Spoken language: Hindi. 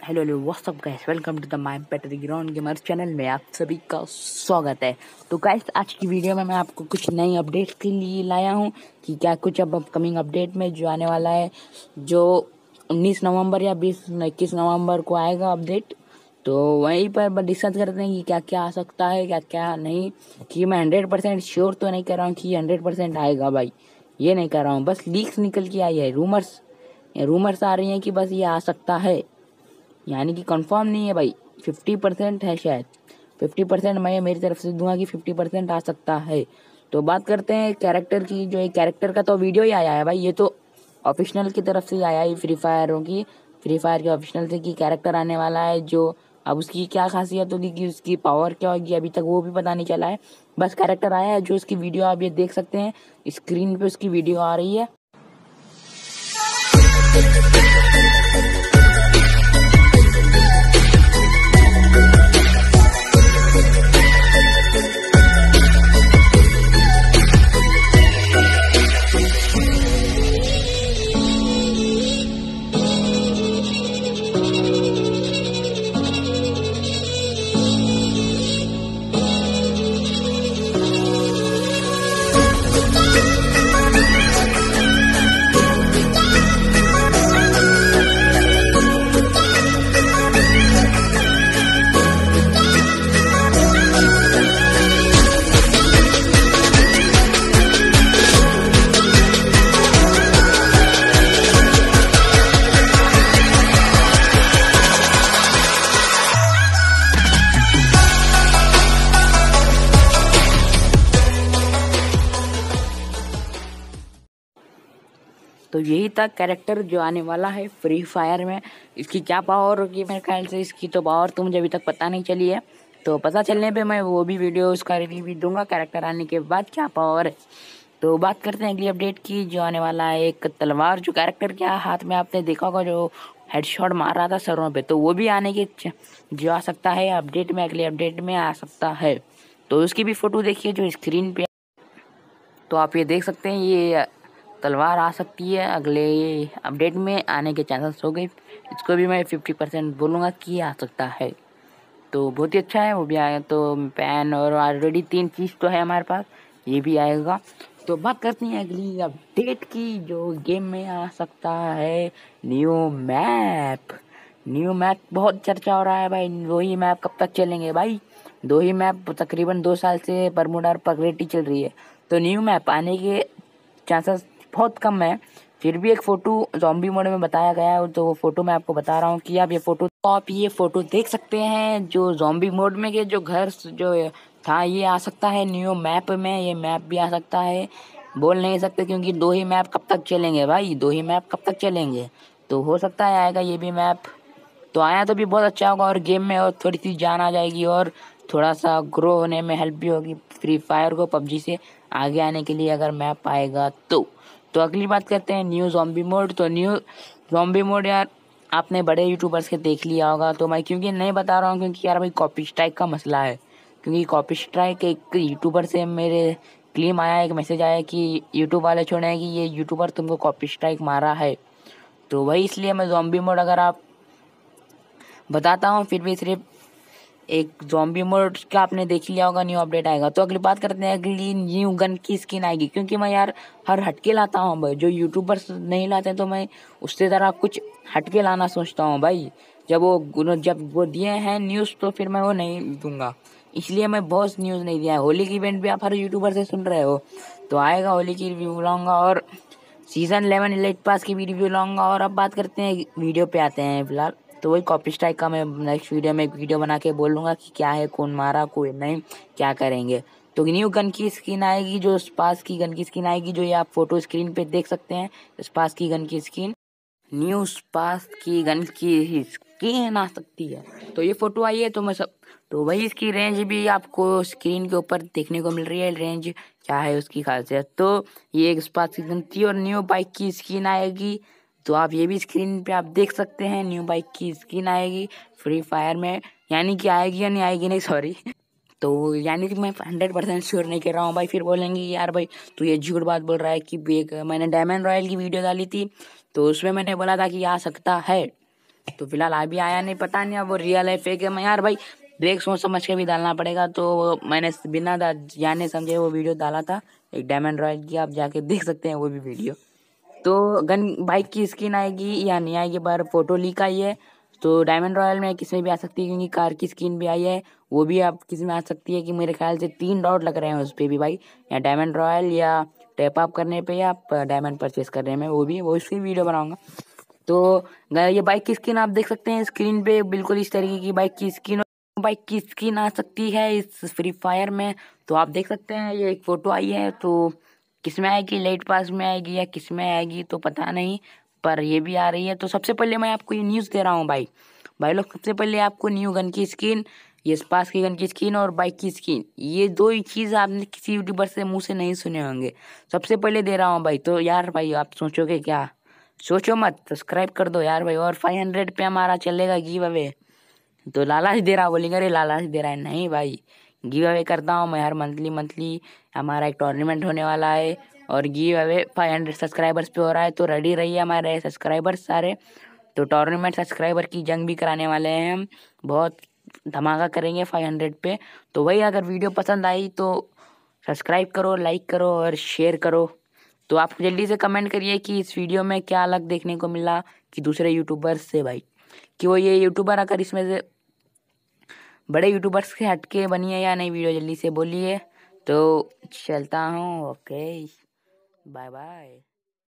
Hello hello what's up guys, welcome to the my better ground gamer channel में आप सभी का स्वागत है। तो गाइस आज की वीडियो में मैं आपको कुछ नई अपडेट के लिए लाया हूं कि क्या कुछ अब अपकमिंग अपडेट में जो आने वाला है, जो 19 नवंबर या 21 नवंबर को आएगा अपडेट। तो वहीं पर डिस्कस करते हैं कि क्या क्या आ सकता है, क्या क्या नहीं। कि मैं 100% श्योर तो नहीं कर रहा हूँ कि 100% आएगा भाई, ये नहीं कर रहा हूँ, बस लीक्स निकल के आई है, रूमर्स आ रही हैं कि बस ये आ सकता है, यानी कि कंफर्म नहीं है भाई। 50% है शायद, 50% मैं मेरी तरफ से दूंगा कि 50% आ सकता है। तो बात करते हैं कैरेक्टर की। जो एक कैरेक्टर का तो वीडियो ही आया है भाई, ये तो ऑफिशियल की तरफ से ही आया है, फ्री फायर के ऑफिशियल से कि कैरेक्टर आने वाला है। जो अब उसकी क्या खासियत होगी, कि उसकी पावर क्या होगी, अभी तक वो भी पता नहीं चला है। बस कैरेक्टर आया है, जो उसकी वीडियो आप ये देख सकते हैं, स्क्रीन पे उसकी वीडियो आ रही है। तो यही था कैरेक्टर जो आने वाला है फ्री फायर में। इसकी क्या पावर होगी, मेरे ख्याल से इसकी तो पावर तो मुझे अभी तक पता नहीं चली है। तो पता चलने पे मैं वो भी वीडियो उसका रिव्यू भी दूंगा, कैरेक्टर आने के बाद क्या पावर है। तो बात करते हैं अगली अपडेट की, जो आने वाला है एक तलवार, जो कैरेक्टर के हाथ में आपने देखा होगा, जो हेडशॉट मार रहा था सरों पे, तो वो भी आने की जो आ सकता है अपडेट में, अगले अपडेट में आ सकता है। तो उसकी भी फोटो देखिए जो स्क्रीन पे, तो आप ये देख सकते हैं, ये तलवार आ सकती है अगले अपडेट में, आने के चांसेस हो गए। इसको भी मैं 50% बोलूँगा कि आ सकता है। तो बहुत ही अच्छा है, वो भी आएगा। तो पैन और ऑलरेडी 3 चीज़ तो है हमारे पास, ये भी आएगा। तो बात करते हैं अगली अपडेट की, जो गेम में आ सकता है न्यू मैप बहुत चर्चा हो रहा है भाई। वही मैप कब तक चलेंगे भाई, 2 ही मैप तकरीबन 2 साल से बरमूडा और पगलेटी चल रही है। तो न्यू मैप आने के चांसेस बहुत कम है। फिर भी एक फ़ोटो ज़ॉम्बी मोड में बताया गया है, तो वो फ़ोटो मैं आपको बता रहा हूँ कि आप ये फ़ोटो देख सकते हैं। जो ज़ॉम्बी मोड में के जो घर जो था, ये आ सकता है न्यू मैप में। ये मैप भी आ सकता है, बोल नहीं सकते क्योंकि 2 ही मैप कब तक चलेंगे भाई, 2 ही मैप कब तक चलेंगे। तो हो सकता है आएगा ये भी मैप। तो आया तो भी बहुत अच्छा होगा, और गेम में और थोड़ी सी जान आ जाएगी, और थोड़ा सा ग्रो होने में हेल्प भी होगी फ्री फायर को पबजी से आगे आने के लिए, अगर मैप आएगा तो अगली बात करते हैं न्यू ज़ॉम्बी मोड। तो न्यू ज़ॉम्बी मोड यार आपने बड़े यूट्यूबर्स के देख लिया होगा, तो मैं क्योंकि नहीं बता रहा हूँ, क्योंकि यार भाई कॉपी स्ट्राइक का मसला है। क्योंकि कॉपी स्ट्राइक एक यूट्यूबर से मेरे क्लेम आया, एक मैसेज आया कि यूट्यूब वाले छोड़े हैं कि ये यूट्यूबर तुमको कॉपी स्ट्राइक मारा है। तो वही इसलिए मैं ज़ॉम्बी मोड अगर आप बताता हूँ, फिर भी सिर्फ एक ज़ॉम्बी मोड का आपने देख लिया होगा, न्यू अपडेट आएगा। तो अगली बात करते हैं, अगली न्यू गन की स्किन आएगी। क्योंकि मैं यार हर हटके लाता हूँ भाई, जो यूट्यूबर्स नहीं लाते, तो मैं उससे ज़रा कुछ हटके लाना सोचता हूँ भाई। जब वो दिए हैं न्यूज़, तो फिर मैं वो नहीं दूंगा, इसलिए मैं बहुत न्यूज़ नहीं दिया है। होली की इवेंट भी आप हर यूट्यूबर से सुन रहे हो, तो आएगा, होली की रिव्यू लाऊंगा, और सीज़न 11 एलाइट पास की भी रिव्यू लाऊंगा। और अब बात करते हैं वीडियो पे आते हैं फिलहाल। तो वही कॉपी स्ट्राइक का मैं नेक्स्ट वीडियो में एक वीडियो बना के बोलूँगा कि क्या है, कौन मारा, कोई नहीं, क्या करेंगे। तो न्यू गन की स्किन आएगी, जो स्पास की गन की स्किन आएगी, जो ये आप फोटो स्क्रीन पे देख सकते हैं। स्पास की गन की स्किन, न्यू स्पास की गन की स्किन आ सकती है। तो ये फोटो आई है, तो वही इसकी रेंज भी आपको स्क्रीन के ऊपर देखने को मिल रही है। रेंज क्या है उसकी खासियत, तो ये एक स्पास की गन थी, और न्यू बाइक की स्किन आएगी। तो आप ये भी स्क्रीन पे आप देख सकते हैं, न्यू बाइक की स्किन आएगी फ्री फायर में। यानी कि आएगी या नहीं आएगी, नहीं सॉरी तो यानी कि मैं 100% श्योर नहीं कर रहा हूँ भाई। फिर बोलेंगे यार भाई तू ये झूठ बात बोल रहा है। कि मैंने डायमंड रॉयल की वीडियो डाली थी, तो उसमें मैंने बोला था कि आ सकता है, तो फिलहाल अभी आया नहीं, पता नहीं अब वो रियल है फेक है। मैं यार भाई देख सोच समझ के भी डालना पड़ेगा, तो मैंने बिना जाने समझे वो वीडियो डाला था एक डायमंड रॉयल की, आप जाके देख सकते हैं वो भी वीडियो। तो गन बाइक की स्किन आएगी या नहीं आएगी, पर फोटो लीक आई है। तो डायमंड रॉयल में किसी में भी आ सकती है, क्योंकि कार की स्किन भी आई है, वो भी आप किसी में आ सकती है। कि मेरे ख्याल से 3 डॉट लग रहे हैं उस पर भी भाई, या डायमंड रॉयल या टैप अप करने पे या डायमंड परचेस करने में, वो उसकी वीडियो बनाऊंगा। तो ये बाइक की स्किन आप देख सकते हैं स्क्रीन पे, बिल्कुल इस तरीके की बाइक की स्किन आ सकती है इस फ्री फायर में। तो आप देख सकते हैं ये एक फोटो आई है, तो किस में आएगी, लेट पास में आएगी या किस में आएगी तो पता नहीं, पर ये भी आ रही है। तो सबसे पहले मैं आपको ये न्यूज़ दे रहा हूँ भाई भाई लोग, सबसे पहले आपको न्यू गन की स्किन, ये स्पास की गन की स्किन और बाइक की स्किन, ये दो ही चीज़ आपने किसी यूट्यूबर से मुंह से नहीं सुने होंगे, सबसे पहले दे रहा हूँ भाई। तो यार भाई आप सोचोगे क्या, सोचो मत, सब्सक्राइब कर दो यार भाई। और 500 पे हमारा चलेगा गिव अवे। तो लालाश दे रहा, बोलेंगे अरे लालाश दे रहा है, नहीं भाई, गिव अवे करता हूँ मैं हर मंथली मंथली। हमारा एक टूर्नामेंट होने वाला है और गिव अवे 500 सब्सक्राइबर्स पे हो रहा है, तो रेडी रहिए हमारे सब्सक्राइबर्स सारे। तो टूर्नामेंट सब्सक्राइबर की जंग भी कराने वाले हैं हम, बहुत धमाका करेंगे 500 पे। तो वही अगर वीडियो पसंद आई तो सब्सक्राइब करो, लाइक करो और शेयर करो। तो आप जल्दी से कमेंट करिए कि इस वीडियो में क्या अलग देखने को मिला कि दूसरे यूट्यूबर्स से भाई, कि वो ये यूट्यूबर अगर इसमें से बड़े यूट्यूबर्स के हटके बनी है या नहीं वीडियो, जल्दी से बोलिए। तो चलता हूँ, ओके, बाय बाय।